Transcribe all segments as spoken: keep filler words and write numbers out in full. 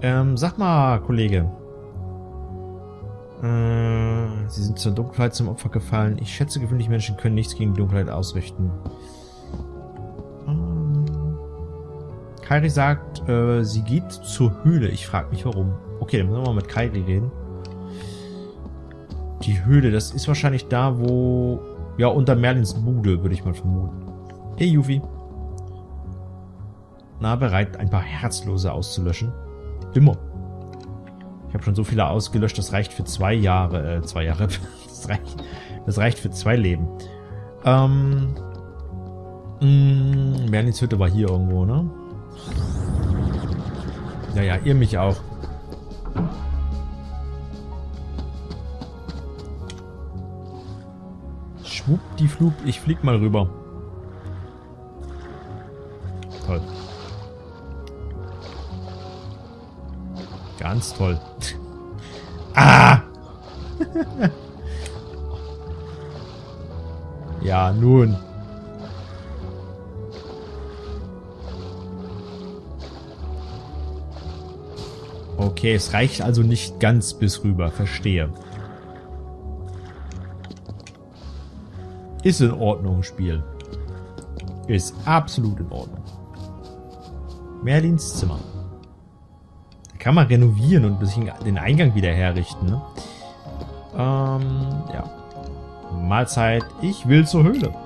Ähm, sag mal, Kollege. Äh, Sie sind zur Dunkelheit zum Opfer gefallen. Ich schätze, gewöhnliche Menschen können nichts gegen die Dunkelheit ausrichten. Ähm, Kairi sagt, äh, sie geht zur Höhle. Ich frage mich, warum. Okay, dann müssen wir mal mit Kairi reden. Die Höhle, das ist wahrscheinlich da, wo... Ja, unter Merlins Bude, würde ich mal vermuten. Hey, Yuffie. Na, bereit, ein paar Herzlose auszulöschen? Immer. Ich habe schon so viele ausgelöscht, das reicht für zwei Jahre. Äh, zwei Jahre. Das reicht, das reicht für zwei Leben. Ähm. Mh, Merlins Hütte war hier irgendwo, ne? Ja, ja, ihr mich auch. Schwuppdieflug, ich flieg mal rüber. Toll. Ganz toll. Ah! Ja, nun. Okay, es reicht also nicht ganz bis rüber. Verstehe. Ist in Ordnung, Spiel. Ist absolut in Ordnung. Merlins Zimmer. Da kann man renovieren und ein bisschen den Eingang wieder herrichten, ne? Ähm, ja. Mahlzeit. Ich will zur Höhle.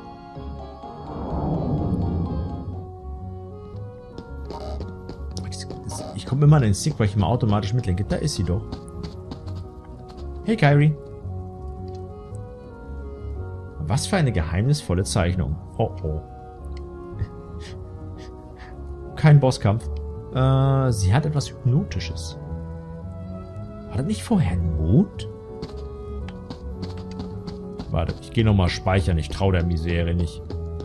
Ich komme immer an den Stick, weil ich immer automatisch mitlenke. Da ist sie doch. Hey, Kairi. Was für eine geheimnisvolle Zeichnung. Oh, oh. Kein Bosskampf. Äh, sie hat etwas Hypnotisches. War das nicht vorher ein Mond? Warte, ich gehe nochmal speichern. Ich traue der Misere nicht.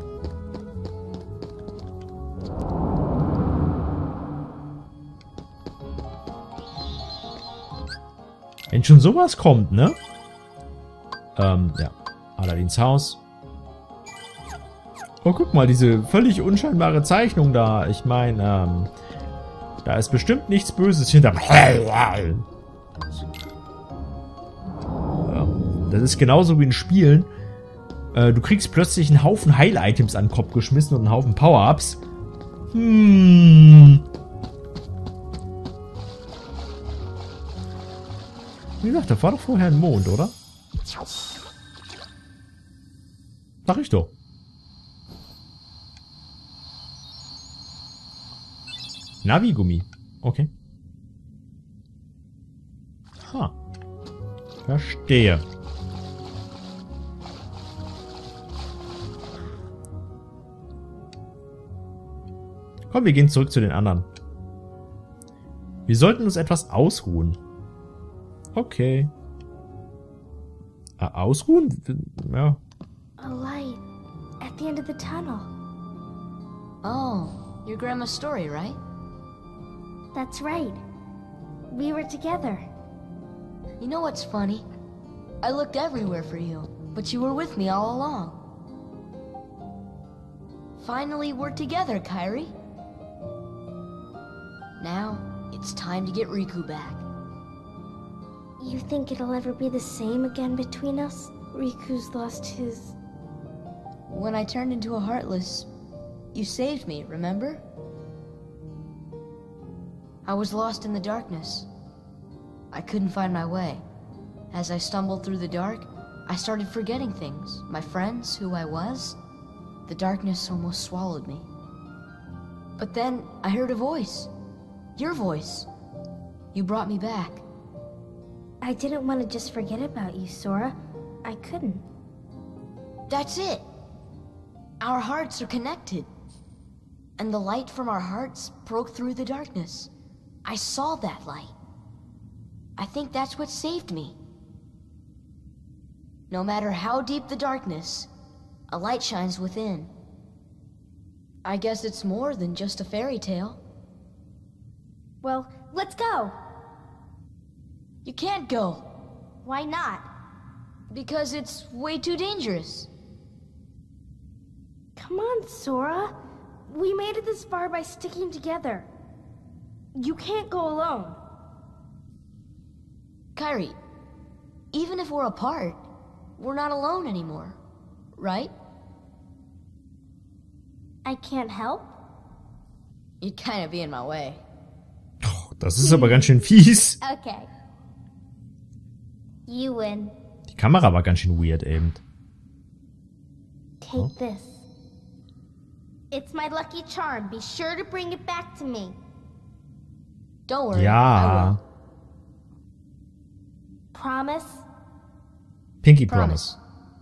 Wenn schon sowas kommt, ne? Ähm, ja. Aladins Haus. Oh, guck mal, diese völlig unscheinbare Zeichnung da. Ich meine, ähm, da ist bestimmt nichts Böses hinter. Das ist genauso wie in Spielen. Äh, du kriegst plötzlich einen Haufen Heil-Items an den Kopf geschmissen und einen Haufen Power-Ups. Hm. Wie gesagt, da war doch vorher ein Mond, oder? Sag ich doch. Navi-Gummi. Okay. Ha. Verstehe. Komm, wir gehen zurück zu den anderen. Wir sollten uns etwas ausruhen. Okay. Äh, ausruhen? Ja. A light at the end of the tunnel. Oh, your grandma's story, right? That's right. We were together. You know what's funny? I looked everywhere for you, but you were with me all along. Finally, we're together, Kairi. Now, it's time to get Riku back. You think it'll ever be the same again between us? Riku's lost his... When I turned into a Heartless, you saved me, remember? I was lost in the darkness. I couldn't find my way. As I stumbled through the dark, I started forgetting things. My friends, who I was. The darkness almost swallowed me. But then I heard a voice. Your voice. You brought me back. I didn't want to just forget about you, Sora. I couldn't. That's it. Our hearts are connected. And the light from our hearts broke through the darkness. I saw that light. I think that's what saved me. No matter how deep the darkness, a light shines within. I guess it's more than just a fairy tale. Well, let's go! You can't go. Why not? Because it's way too dangerous. Come on, Sora. We made it this far by sticking together. You can't go alone. Kyrie, even if we're apart, we're not alone anymore, right? I can't help? You'd kind of be in my way. Oh, das ist aber ganz schön fies. Okay. You win. Die Kamera war ganz schön weird eben. Take oh. this. It's my lucky charm. Be sure to bring it back to me. Don't worry. Ja. Promise? Pinky promise. Promise.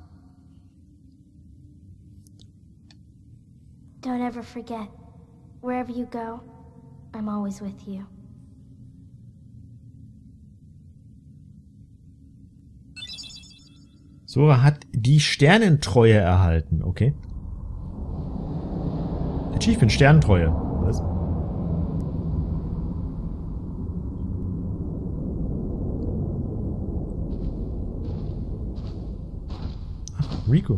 Don't ever forget. Wherever you go, I'm always with you. Sora hat die Sternentreue erhalten, okay. Achievement Sternentreue. Was? Ach, Riku.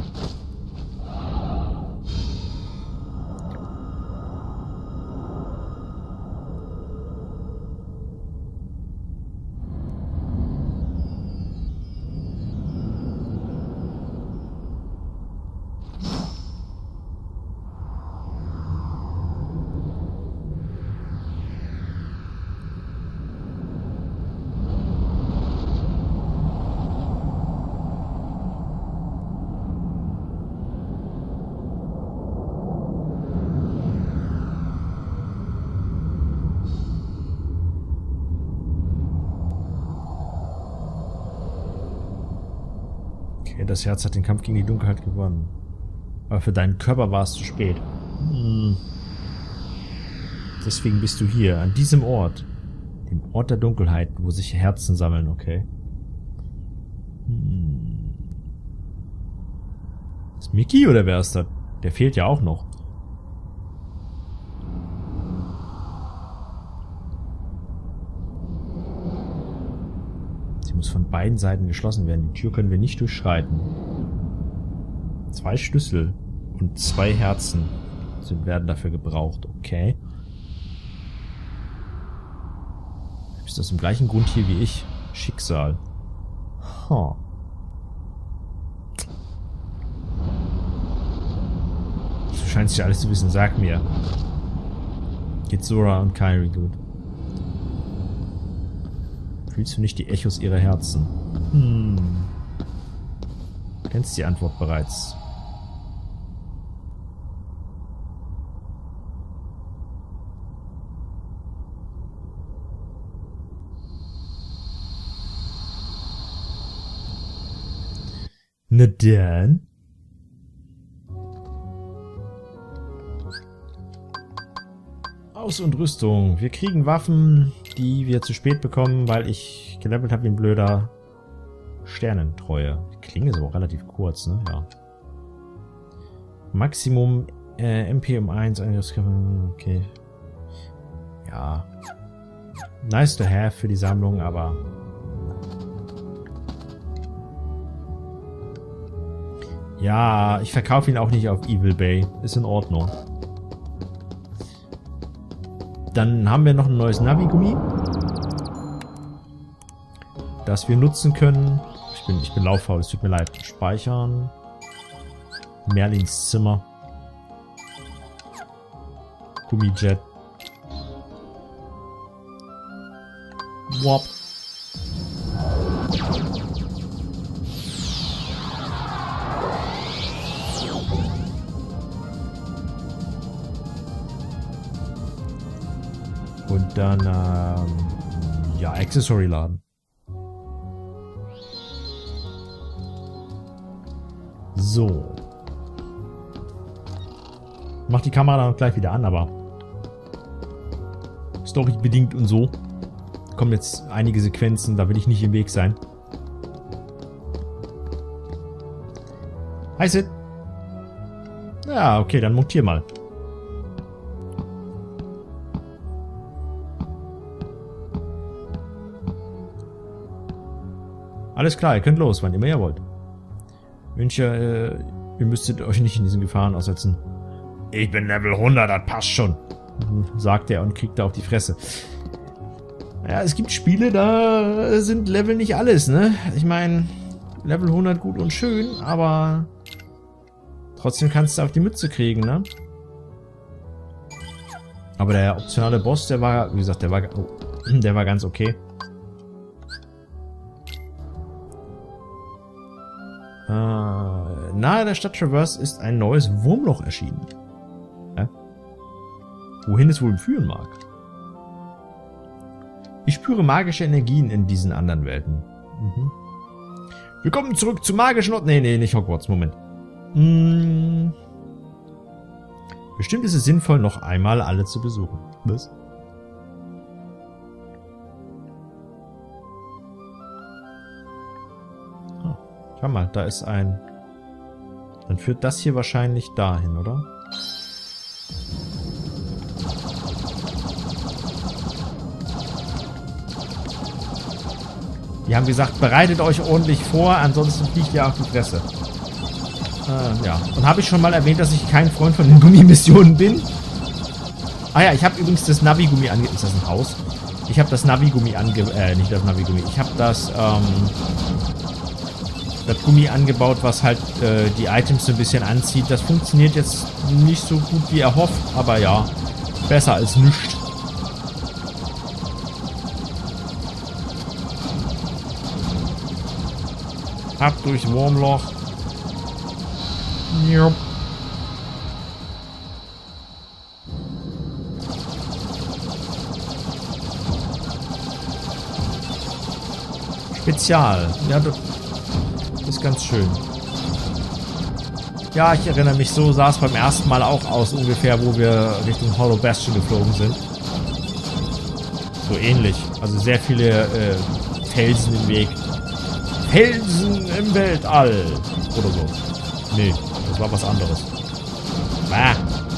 Das Herz hat den Kampf gegen die Dunkelheit gewonnen. Aber für deinen Körper war es zu spät. Hm. Deswegen bist du hier, an diesem Ort. Dem Ort der Dunkelheit, wo sich Herzen sammeln, okay. Hm. Ist Mickey oder wer ist das? Der fehlt ja auch noch. Muss von beiden Seiten geschlossen werden. Die Tür können wir nicht durchschreiten. Zwei Schlüssel und zwei Herzen sind, werden dafür gebraucht. Okay. Ist das im gleichen Grund hier wie ich? Schicksal. Huh. Du scheinst ja alles zu wissen. Sag mir. Geht Sora und Kyrie gut? Fühlst du nicht die Echos ihrer Herzen? Hm. Du kennst die Antwort bereits. Na dann. Aus- und Rüstung. Wir kriegen Waffen, die wir zu spät bekommen, weil ich gelevelt habe wie ein blöder. Sternentreue. Die Klinge ist aber auch relativ kurz, ne? Ja. Maximum äh, M P um eins. Okay. Ja. Nice to have für die Sammlung, aber... Ja, ich verkaufe ihn auch nicht auf Evil Bay. Ist in Ordnung. Dann haben wir noch ein neues Navi-Gummi, das wir nutzen können. Ich bin, ich bin lauffaul, es tut mir leid. Speichern. Merlins Zimmer. Gummijet. Wop. Und dann, ähm, ja, Accessory laden. So. Mach die Kamera dann gleich wieder an, aber Story bedingt und so. Kommen jetzt einige Sequenzen, da will ich nicht im Weg sein. Hi Sid. Ja, okay, dann montier mal. Alles klar, ihr könnt los, wann immer ihr wollt. Wünsche, äh, ihr müsstet euch nicht in diesen Gefahren aussetzen. Ich bin Level hundert, das passt schon, sagt er und kriegt da auf die Fresse. Ja, es gibt Spiele, da sind Level nicht alles, ne? Ich meine, Level hundert gut und schön, aber trotzdem kannst du auf die Mütze kriegen, ne? Aber der optionale Boss, der war, wie gesagt, der war, oh, der war ganz okay. Äh, nahe der Stadt Traverse ist ein neues Wurmloch erschienen. Ja? Wohin es wohl führen mag. Ich spüre magische Energien in diesen anderen Welten. Mhm. Willkommen zurück zu magischen Orten. Nee, nee, nicht Hogwarts. Moment. Hm. Bestimmt ist es sinnvoll, noch einmal alle zu besuchen. Was? Oh, schau mal, da ist ein... Dann führt das hier wahrscheinlich dahin, oder? Die haben gesagt, bereitet euch ordentlich vor, ansonsten fliegt ihr auf die Fresse. Äh, ja. Und habe ich schon mal erwähnt, dass ich kein Freund von den Gummimissionen bin? Ah ja, ich habe übrigens das Navi-Gummi ange... Ist das ein Haus? Ich habe das Navi-Gummi ange... Äh, nicht das Navi-Gummi. Ich habe das, ähm... das Gummi angebaut, was halt äh, die Items so ein bisschen anzieht. Das funktioniert jetzt nicht so gut wie erhofft, aber ja, besser als nichts. Ab durch Wurmloch. Jupp. Spezial. Ja, das ist ganz schön. Ja, ich erinnere mich, so sah es beim ersten Mal auch aus, ungefähr, wo wir Richtung Hollow Bastion geflogen sind. So ähnlich. Also sehr viele äh, Felsen im Weg. Felsen im Weltall. Oder so. Nee, das war was anderes. Ah.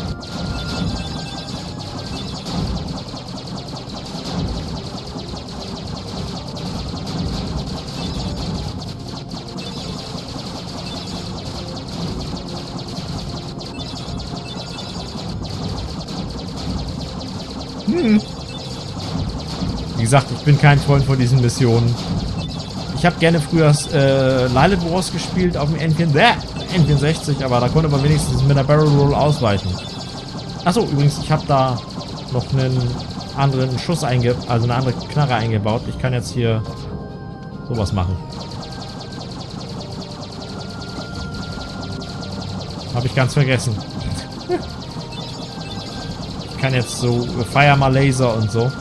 Hm. Wie gesagt, ich bin kein Freund von diesen Missionen. Ich habe gerne früher äh, Lilith Wars gespielt auf dem N vierundsechzig, aber da konnte man wenigstens mit der Barrel Roll ausweichen. Achso, übrigens, ich habe da noch einen anderen Schuss eingebaut, also eine andere Knarre eingebaut. Ich kann jetzt hier sowas machen. Habe ich ganz vergessen. Ich kann jetzt so Fire mal Laser und so.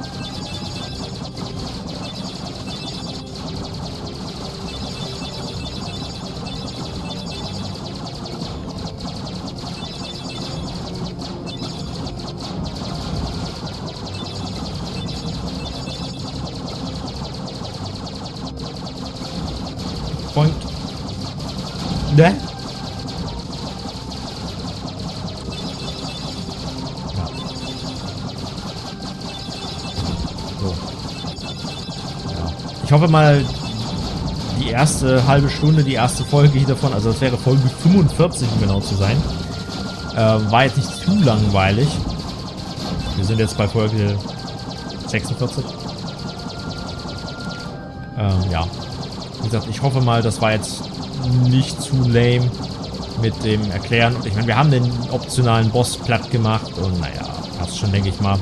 Point. Ne? Ja. So. Ja. Ich hoffe mal, die erste halbe Stunde, die erste Folge hier davon, also das wäre Folge fünfundvierzig, um genau zu sein, äh, war jetzt nicht zu langweilig. Wir sind jetzt bei Folge sechsundvierzig. Ähm, ja. Wie gesagt, ich hoffe mal, das war jetzt nicht zu lame mit dem Erklären. Und ich meine, wir haben den optionalen Boss platt gemacht und naja, passt schon, denke ich mal.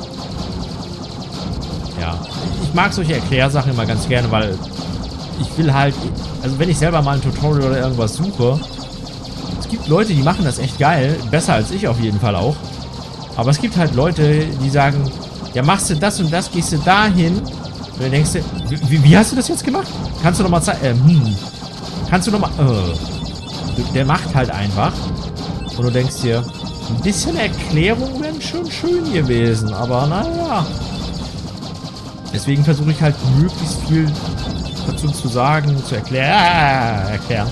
Ja, ich mag solche Erklärsachen immer ganz gerne, weil ich will halt, also wenn ich selber mal ein Tutorial oder irgendwas suche, es gibt Leute, die machen das echt geil, besser als ich auf jeden Fall auch. Aber es gibt halt Leute, die sagen, ja, machst du das und das, gehst du dahin. Und dann denkst du, wie, wie hast du das jetzt gemacht? Kannst du nochmal zeigen? Äh, hm. Kannst du nochmal... Äh. Der macht halt einfach. Und du denkst dir, ein bisschen Erklärung wäre schon schön gewesen. Aber naja. Deswegen versuche ich halt möglichst viel dazu zu sagen, zu erklären. Äh, erklären.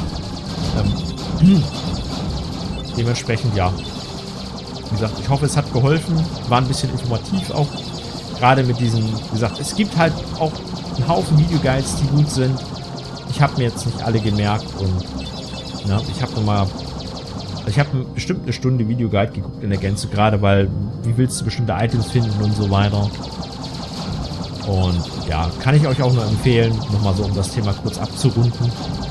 Ähm. Dementsprechend ja. Wie gesagt, ich hoffe, es hat geholfen. War ein bisschen informativ auch. Gerade mit diesen, wie gesagt, es gibt halt auch einen Haufen Videoguides, die gut sind. Ich habe mir jetzt nicht alle gemerkt und ne, ich habe nochmal, ich habe bestimmt eine Stunde Videoguide geguckt in der Gänze, gerade weil, wie willst du bestimmte Items finden und so weiter. Und ja, kann ich euch auch nur empfehlen, nochmal so um das Thema kurz abzurunden.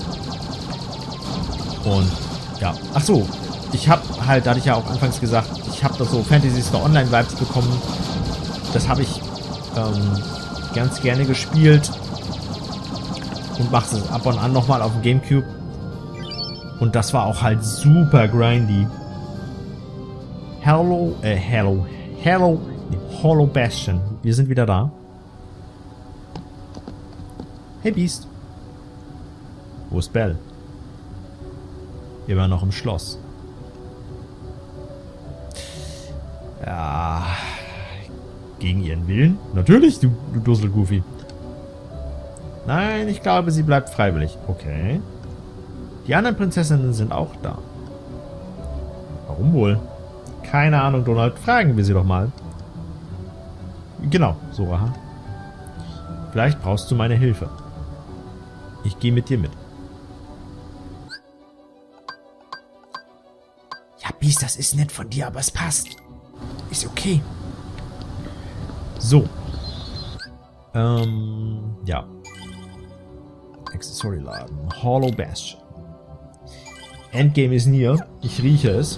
Und ja, ach so, ich habe halt, da hatte ich ja auch anfangs gesagt, ich habe da so Phantasy Star Online Vibes bekommen. Das habe ich ähm, ganz gerne gespielt und mache es ab und an nochmal auf dem Gamecube. Und das war auch halt super grindy. Hello, äh, hello, hello, Hollow Bastion. Wir sind wieder da. Hey Beast. Wo ist Belle? Immer noch im Schloss. Ja. Gegen ihren Willen? Natürlich, du, du Dusselgoofy. Nein, ich glaube, sie bleibt freiwillig. Okay. Die anderen Prinzessinnen sind auch da. Warum wohl? Keine Ahnung, Donald. Fragen wir sie doch mal. Genau, Soraha. Vielleicht brauchst du meine Hilfe. Ich gehe mit dir mit. Ja, Beast, das ist nett von dir, aber es passt. Ist okay. So. Ähm, ja. Accessory-Laden. Hollow Bastion. Endgame ist near. Ich rieche es.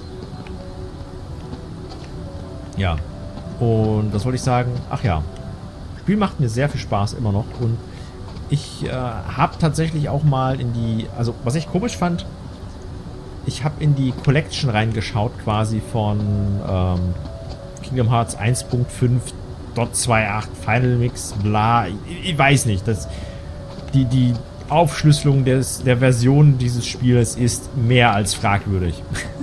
Ja. Und was wollte ich sagen? Ach ja. Das Spiel macht mir sehr viel Spaß immer noch. Und ich äh, habe tatsächlich auch mal in die... Also, was ich komisch fand, ich habe in die Collection reingeschaut quasi von ähm, Kingdom Hearts eins Punkt fünf Punkt achtundzwanzig Final Mix, bla. Ich, ich weiß nicht. Das, die, die Aufschlüsselung des, der Version dieses Spiels ist mehr als fragwürdig.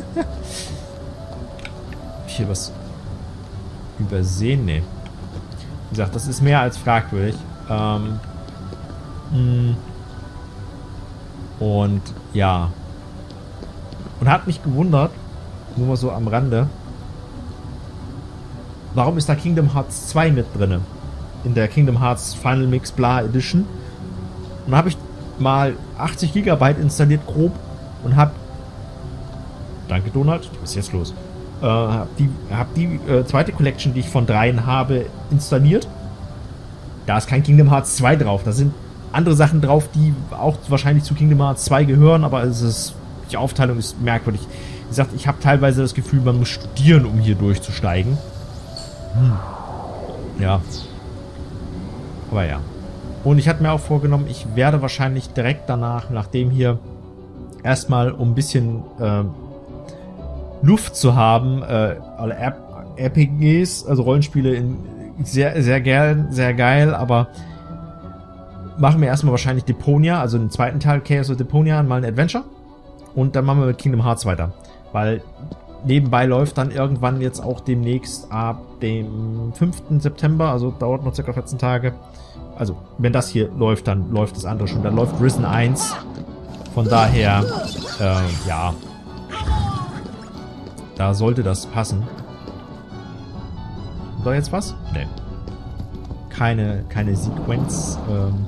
Hier was übersehen? Nee. Wie gesagt, das ist mehr als fragwürdig. Ähm, mh. Und ja. Und hat mich gewundert, nur mal so am Rande, warum ist da Kingdom Hearts zwei mit drin? In der Kingdom Hearts Final Mix Bla Edition. Und da habe ich mal achtzig Gigabyte installiert, grob, und habe... Danke, Donald. Was ist jetzt los? Äh, habe die, hab die äh, zweite Collection, die ich von dreien habe, installiert. Da ist kein Kingdom Hearts zwei drauf. Da sind andere Sachen drauf, die auch wahrscheinlich zu Kingdom Hearts zwei gehören, aber es ist... Die Aufteilung ist merkwürdig. Wie gesagt, ich habe teilweise das Gefühl, man muss studieren, um hier durchzusteigen. Hm. Ja. Aber ja. Und ich hatte mir auch vorgenommen, ich werde wahrscheinlich direkt danach, nachdem hier erstmal, um ein bisschen äh, Luft zu haben, äh, alle R P Gs, also Rollenspiele, in, sehr, sehr gern, sehr geil, aber machen wir erstmal wahrscheinlich Deponia, also den zweiten Teil Chaos of Deponia, mal ein Adventure. Und dann machen wir mit Kingdom Hearts weiter. Weil nebenbei läuft dann irgendwann jetzt auch demnächst ab dem fünften September, also dauert noch ca. vierzehn Tage. Also, wenn das hier läuft, dann läuft das andere schon. Dann läuft Risen eins. Von daher, äh, ja. Da sollte das passen. Kommt da jetzt was? Nee. Keine, keine Sequenz. Ähm.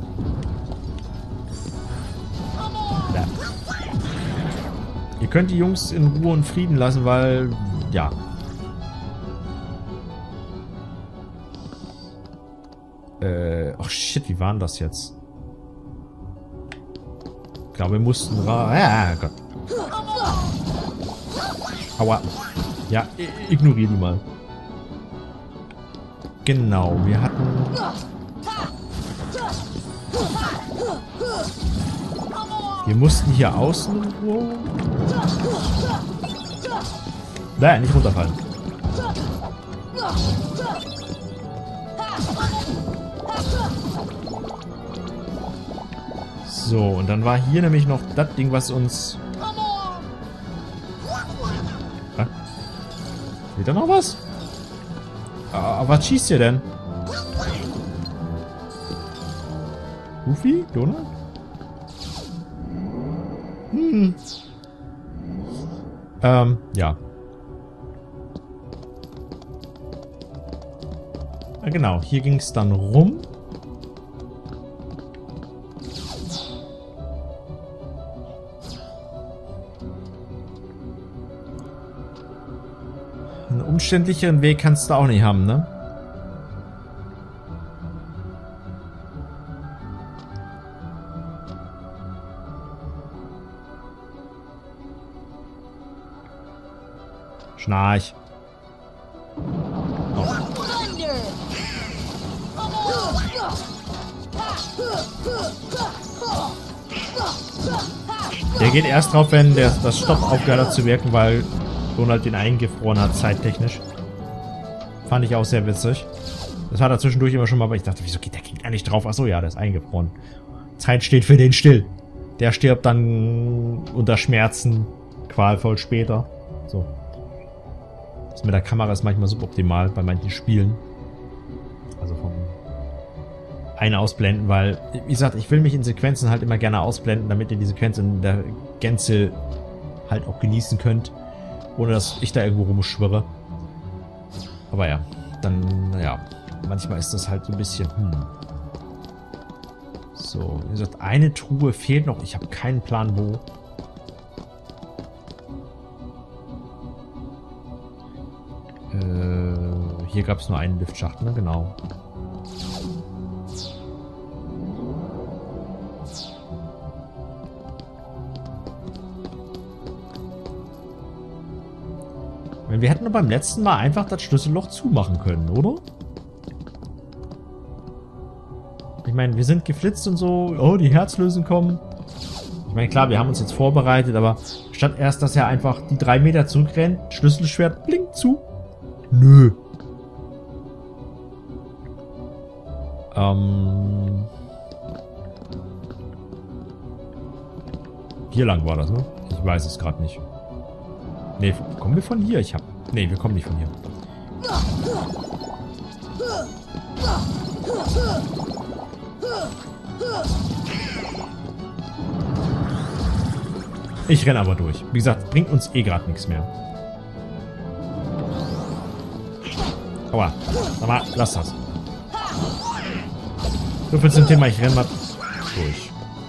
Ja. Ihr könnt die Jungs in Ruhe und Frieden lassen, weil, ja. Äh, oh shit, wie war denn das jetzt? Ich glaube, wir mussten ra... Ja, Gott. Aua. Ja, ignoriere die mal. Genau, wir hatten... Wir mussten hier außen... Wow. Nein, nicht runterfallen. So, und dann war hier nämlich noch das Ding, was uns... Ah. Seht ihr noch was? Ah, was schießt ihr denn? Goofy? Donald? Hm. Ähm, ja. Ja, genau, hier ging es dann rum. Einen umständlicheren Weg kannst du auch nicht haben, ne? Schnarch. Oh. Der geht erst drauf, wenn der, das Stopp aufgehört hat zu wirken, weil Donald den eingefroren hat, zeittechnisch. Fand ich auch sehr witzig. Das hat er zwischendurch immer schon mal, aber ich dachte, wieso geht der geht nicht drauf? Achso, ja, der ist eingefroren. Zeit steht für den still. Der stirbt dann unter Schmerzen qualvoll später. So. Das mit der Kamera ist manchmal suboptimal bei manchen Spielen. Also vom ein ausblenden, weil, wie gesagt, ich will mich in Sequenzen halt immer gerne ausblenden, damit ihr die Sequenz in der Gänze halt auch genießen könnt, ohne dass ich da irgendwo rumschwirre. Aber ja, dann, ja, manchmal ist das halt so ein bisschen, hm. So, wie gesagt, eine Truhe fehlt noch. Ich habe keinen Plan, wo. Äh, hier gab es nur einen Liftschacht, ne? Genau. Wir hätten beim letzten Mal einfach das Schlüsselloch zumachen können, oder? Ich meine, wir sind geflitzt und so. Oh, die Herzlösen kommen. Ich meine, klar, wir haben uns jetzt vorbereitet, aber statt erst, dass er einfach die drei Meter zurückrennt, Schlüsselschwert blinkt zu. Nö. Ähm. Hier lang war das, ne? Ich weiß es gerade nicht. Ne, kommen wir von hier? Ich hab... Ne, wir kommen nicht von hier. Ich renne aber durch. Wie gesagt, bringt uns eh gerade nichts mehr. Aua. Sag mal, lass das. So viel zum Thema, ich renne mal durch.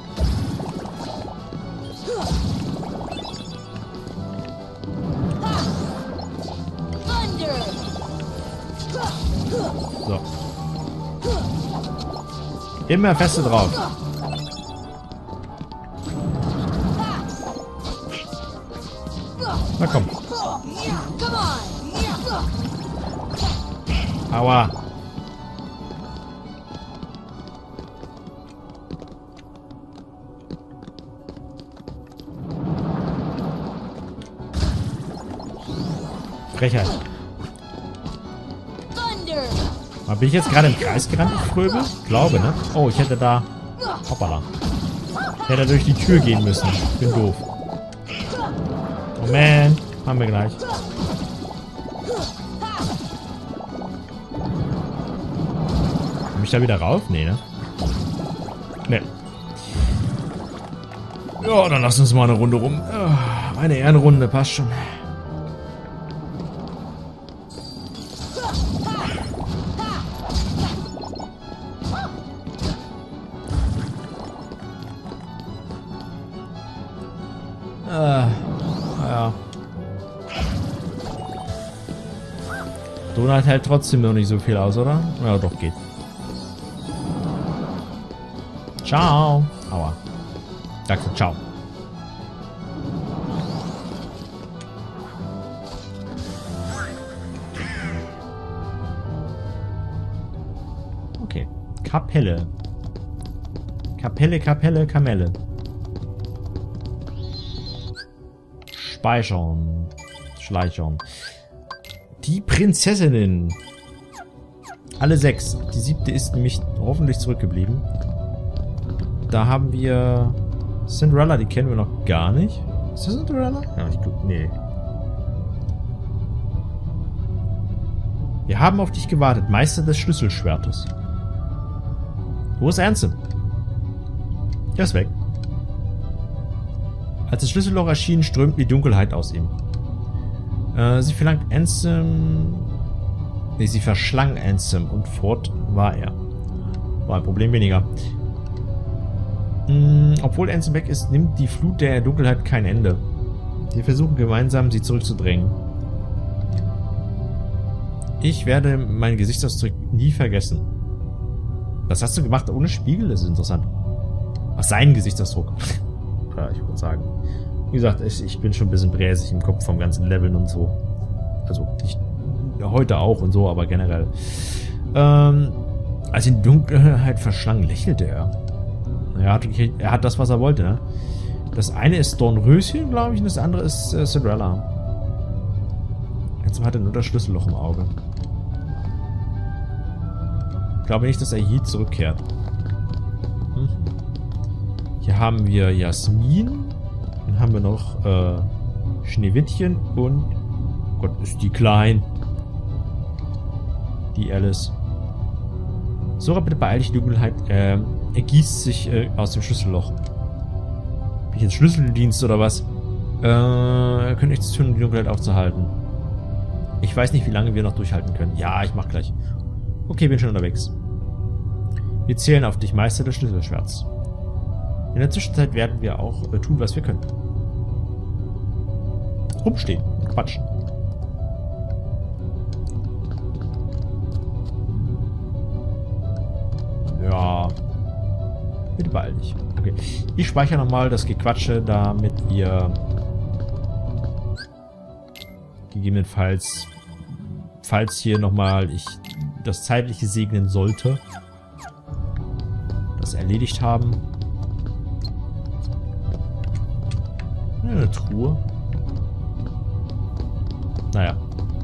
So. Immer feste drauf. Na komm. Aua. Frechheit. Aber bin ich jetzt gerade im Kreis gerannt, ich Fröbel? Glaube, ne? Oh, ich hätte da... Hoppala. Ich hätte durch die Tür gehen müssen. Ich bin doof. Moment. Haben wir gleich. Komm ich da wieder rauf? Nee, ne? Ne. Ja, dann lass uns mal eine Runde rum. Eine Ehrenrunde, passt schon. Äh, ja. Donald hält trotzdem noch nicht so viel aus, oder? Ja, doch, geht. Ciao. Aua. Danke, ciao. Okay. Kapelle. Kapelle, Kapelle, Kamelle. Speichern. Schleichern. Die Prinzessinnen. Alle sechs. Die siebte ist nämlich hoffentlich zurückgeblieben. Da haben wir Cinderella, die kennen wir noch gar nicht. Ist das Cinderella? Ja, ich glaube, nee. Wir haben auf dich gewartet, Meister des Schlüsselschwertes. Wo ist Ansem? Er ist weg. Als das Schlüsselloch erschien, strömte die Dunkelheit aus ihm. Äh, sie verlangt Ansem... Nee, sie verschlang Ansem und fort war er. War ein Problem weniger. Mm, obwohl Ansem weg ist, nimmt die Flut der Dunkelheit kein Ende. Wir versuchen gemeinsam, sie zurückzudrängen. Ich werde meinen Gesichtsausdruck nie vergessen. Was hast du gemacht ohne Spiegel? Das ist interessant. Ach, sein Gesichtsausdruck. Ja, ich würde sagen. Wie gesagt, ich, ich bin schon ein bisschen bräsig im Kopf vom ganzen Leveln und so. Also nicht heute auch und so, aber generell. Ähm, als in Dunkelheit verschlang, lächelte er. Er hat, er hat das, was er wollte, ne? Das eine ist Dornröschen, glaube ich, und das andere ist äh, Cinderella. Jetzt hat er nur das Schlüsselloch im Auge. Ich glaube nicht, dass er je zurückkehrt. Hm. Hier haben wir Jasmin. Dann haben wir noch äh, Schneewittchen und... Gott, ist die klein. Die Alice. Sora, bitte beeil dich, die Dunkelheit äh, ergießt sich äh, aus dem Schlüsselloch. Bin ich jetzt Schlüsseldienst oder was? Äh, könnt nichts tun, um die Dunkelheit aufzuhalten. Ich weiß nicht, wie lange wir noch durchhalten können. Ja, ich mach gleich. Okay, bin schon unterwegs. Wir zählen auf dich, Meister des Schlüsselschwerts. In der Zwischenzeit werden wir auch äh, tun, was wir können. Rumstehen und quatschen. Ja. Bitte beeil dich. Okay. Ich speichere nochmal das Gequatsche, damit wir gegebenenfalls, falls hier nochmal ich das Zeitliche segnen sollte, das erledigt haben. Eine Truhe. Naja.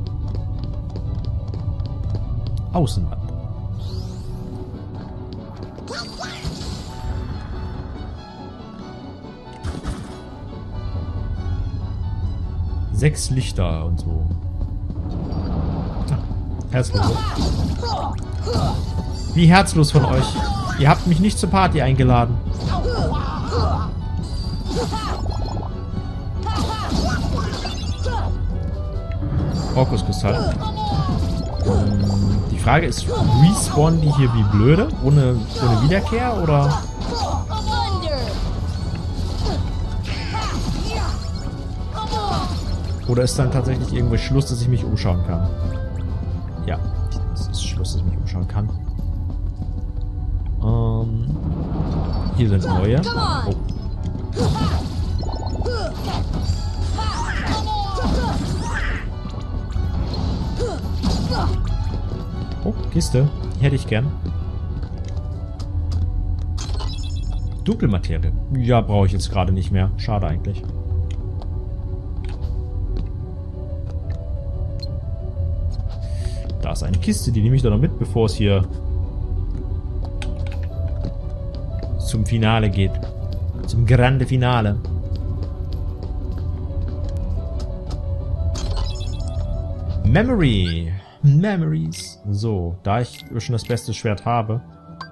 Außenwand. Sechs Lichter und so. Ah, herzlos. Wie herzlos von euch. Ihr habt mich nicht zur Party eingeladen. Orkuskristall. Ähm, die Frage ist, respawnen die hier wie blöde? Ohne, ohne Wiederkehr oder... Oder ist dann tatsächlich irgendwo Schluss, dass ich mich umschauen kann? Ja, es ist Schluss, dass ich mich umschauen kann. Ähm, hier sind neue. Oh. Oh, Kiste. Die hätte ich gern. Dunkelmaterie. Ja, brauche ich jetzt gerade nicht mehr. Schade eigentlich. Da ist eine Kiste, die nehme ich doch noch mit, bevor es hier zum Finale geht. Zum Grande Finale. Memory. Memories. So, da ich schon das beste Schwert habe.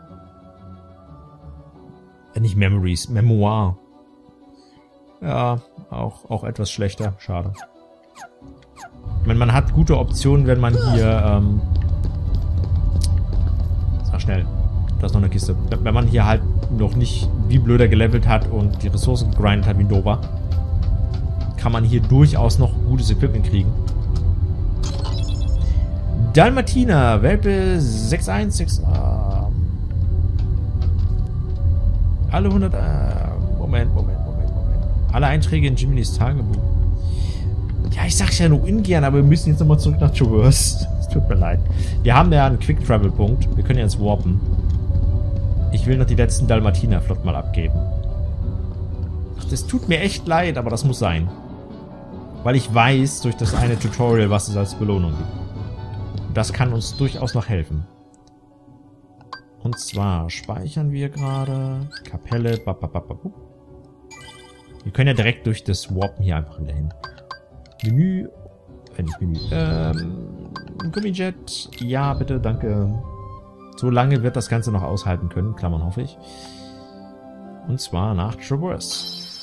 Äh, nicht Memories, Memoir. Ja, auch, auch etwas schlechter. Schade. Ich meine, man hat gute Optionen, wenn man hier, ähm... Sag schnell. Da ist noch eine Kiste. Wenn man hier halt noch nicht wie blöder gelevelt hat und die Ressourcen gegrindet hat wie Nova, kann man hier durchaus noch gutes Equipment kriegen. Dalmatina, Welpe sechs eins sechs... Äh, alle hundert... Äh, Moment, Moment, Moment, Moment. Alle Einträge in Jiminy's Tagebuch. Ja, ich sag's ja nur ungern, aber wir müssen jetzt nochmal zurück nach Traverse. Es tut mir leid. Wir haben ja einen Quick-Travel-Punkt. Wir können jetzt warpen. Ich will noch die letzten Dalmatiner flott mal abgeben. Ach, das tut mir echt leid, aber das muss sein. Weil ich weiß, durch das eine Tutorial, was es als Belohnung gibt. Das kann uns durchaus noch helfen. Und zwar speichern wir gerade Kapelle. Bababababu. Wir können ja direkt durch das Warpen hier einfach wieder hin. Menü. Äh, nicht Menü. Ähm. Gummijet. Ja, bitte, danke. So lange wird das Ganze noch aushalten können. Klammern, hoffe ich. Und zwar nach Traverse.